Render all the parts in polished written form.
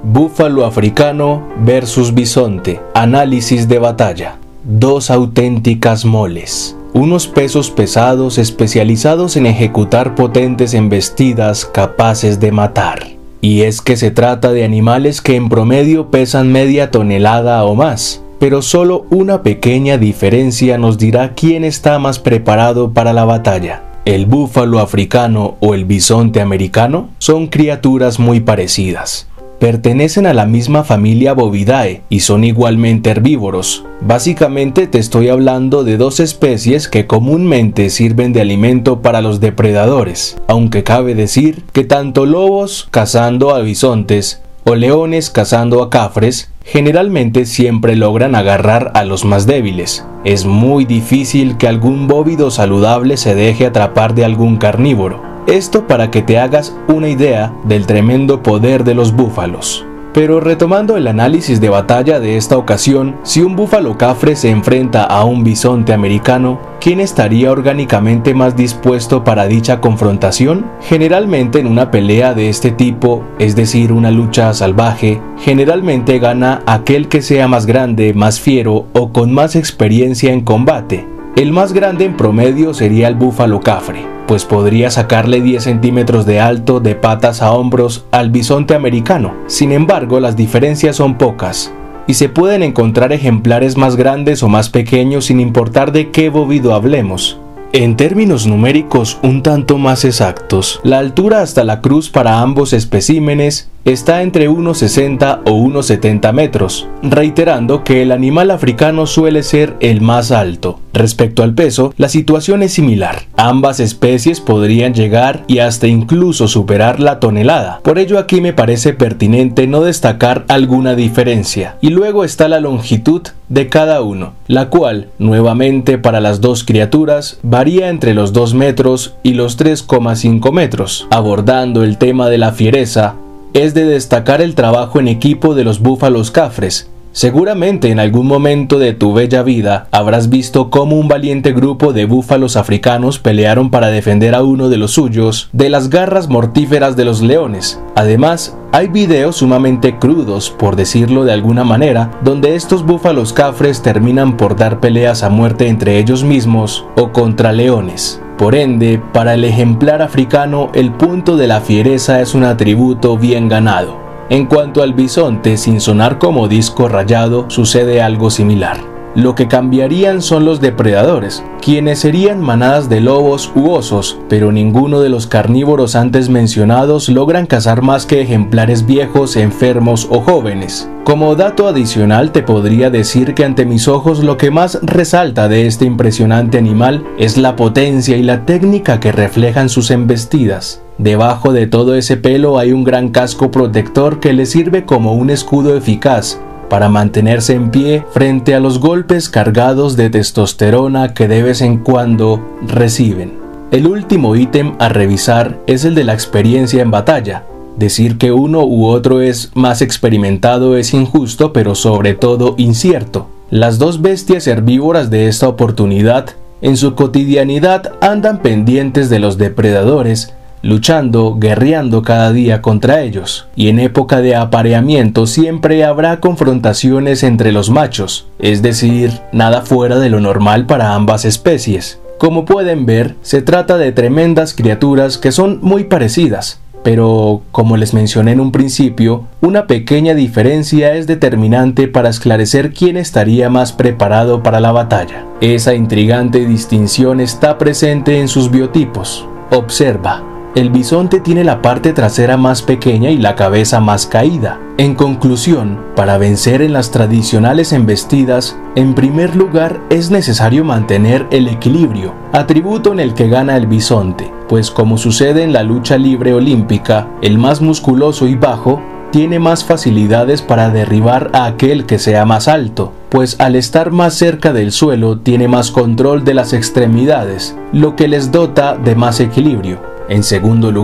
Búfalo africano versus bisonte. Análisis de batalla. Dos auténticas moles. Unos pesos pesados especializados en ejecutar potentes embestidas capaces de matar. Y es que se trata de animales que en promedio pesan media tonelada o más, pero solo una pequeña diferencia nos dirá quién está más preparado para la batalla. El búfalo africano o el bisonte americano son criaturas muy parecidas. Pertenecen a la misma familia Bovidae y son igualmente herbívoros. Básicamente te estoy hablando de dos especies que comúnmente sirven de alimento para los depredadores, aunque cabe decir que tanto lobos cazando a bisontes o leones cazando a cafres generalmente siempre logran agarrar a los más débiles. Es muy difícil que algún bóvido saludable se deje atrapar de algún carnívoro. Esto para que te hagas una idea del tremendo poder de los búfalos. Pero retomando el análisis de batalla de esta ocasión, si un búfalo cafre se enfrenta a un bisonte americano, ¿quién estaría orgánicamente más dispuesto para dicha confrontación? Generalmente en una pelea de este tipo, es decir, una lucha salvaje, generalmente gana aquel que sea más grande, más fiero o con más experiencia en combate. El más grande en promedio sería el búfalo cafre, pues podría sacarle 10 centímetros de alto de patas a hombros al bisonte americano. Sin embargo, las diferencias son pocas, y se pueden encontrar ejemplares más grandes o más pequeños sin importar de qué bóvido hablemos. En términos numéricos un tanto más exactos, la altura hasta la cruz para ambos especímenes está entre 1,60 o 1,70 metros, reiterando que el animal africano suele ser el más alto. Respecto al peso, la situación es similar. Ambas especies podrían llegar y hasta incluso superar la tonelada. Por ello aquí me parece pertinente no destacar alguna diferencia. Y luego está la longitud de cada uno, la cual, nuevamente para las dos criaturas, varía entre los 2 metros y los 3,5 metros. Abordando el tema de la fiereza, es de destacar el trabajo en equipo de los búfalos cafres. Seguramente en algún momento de tu bella vida habrás visto cómo un valiente grupo de búfalos africanos pelearon para defender a uno de los suyos de las garras mortíferas de los leones. Además, hay videos sumamente crudos, por decirlo de alguna manera, donde estos búfalos cafres terminan por dar peleas a muerte entre ellos mismos o contra leones. Por ende, para el ejemplar africano, el punto de la fiereza es un atributo bien ganado. En cuanto al bisonte, sin sonar como disco rayado, sucede algo similar. Lo que cambiarían son los depredadores, quienes serían manadas de lobos u osos, pero ninguno de los carnívoros antes mencionados logran cazar más que ejemplares viejos, enfermos o jóvenes. Como dato adicional te podría decir que ante mis ojos lo que más resalta de este impresionante animal es la potencia y la técnica que reflejan sus embestidas. Debajo de todo ese pelo hay un gran casco protector que le sirve como un escudo eficaz para mantenerse en pie frente a los golpes cargados de testosterona que de vez en cuando reciben. El último ítem a revisar es el de la experiencia en batalla. Decir que uno u otro es más experimentado es injusto, pero sobre todo incierto. Las dos bestias herbívoras de esta oportunidad, en su cotidianidad andan pendientes de los depredadores, luchando, guerreando cada día contra ellos, y en época de apareamiento siempre habrá confrontaciones entre los machos, es decir, nada fuera de lo normal para ambas especies. Como pueden ver, se trata de tremendas criaturas que son muy parecidas, pero, como les mencioné en un principio, una pequeña diferencia es determinante para esclarecer quién estaría más preparado para la batalla. Esa intrigante distinción está presente en sus biotipos. Observa. El bisonte tiene la parte trasera más pequeña y la cabeza más caída. En conclusión, para vencer en las tradicionales embestidas, en primer lugar es necesario mantener el equilibrio, atributo en el que gana el bisonte, pues como sucede en la lucha libre olímpica, el más musculoso y bajo tiene más facilidades para derribar a aquel que sea más alto, pues al estar más cerca del suelo tiene más control de las extremidades, lo que les dota de más equilibrio. En segundo lugar,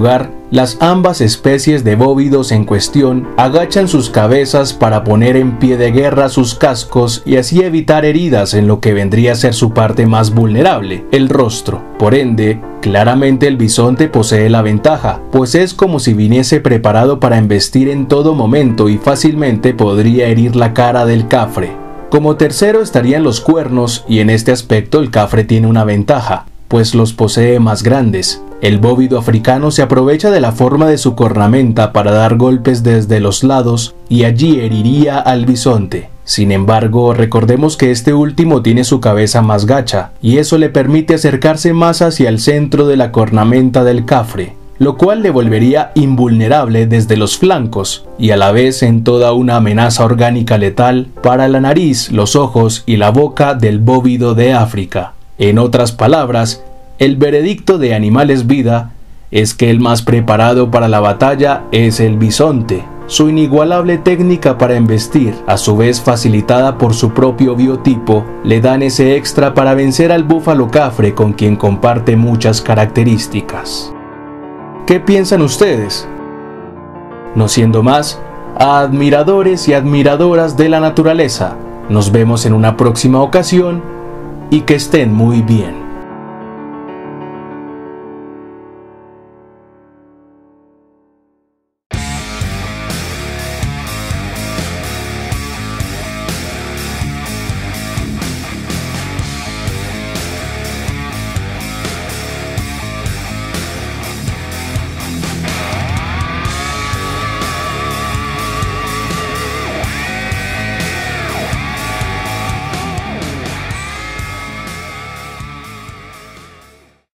Las ambas especies de bóvidos en cuestión agachan sus cabezas para poner en pie de guerra sus cascos y así evitar heridas en lo que vendría a ser su parte más vulnerable, el rostro. Por ende, claramente el bisonte posee la ventaja, pues es como si viniese preparado para embestir en todo momento y fácilmente podría herir la cara del cafre. Como tercero estarían los cuernos, y en este aspecto el cafre tiene una ventaja, pues los posee más grandes. El bóvido africano se aprovecha de la forma de su cornamenta para dar golpes desde los lados y allí heriría al bisonte. Sin embargo, recordemos que este último tiene su cabeza más gacha, y eso le permite acercarse más hacia el centro de la cornamenta del cafre, lo cual le volvería invulnerable desde los flancos y a la vez en toda una amenaza orgánica letal para la nariz, los ojos y la boca del bóvido de África. En otras palabras, el veredicto de Animales Vida es que el más preparado para la batalla es el bisonte. Su inigualable técnica para embestir, a su vez facilitada por su propio biotipo, le dan ese extra para vencer al búfalo cafre con quien comparte muchas características. ¿Qué piensan ustedes? No siendo más, admiradores y admiradoras de la naturaleza, nos vemos en una próxima ocasión y que estén muy bien.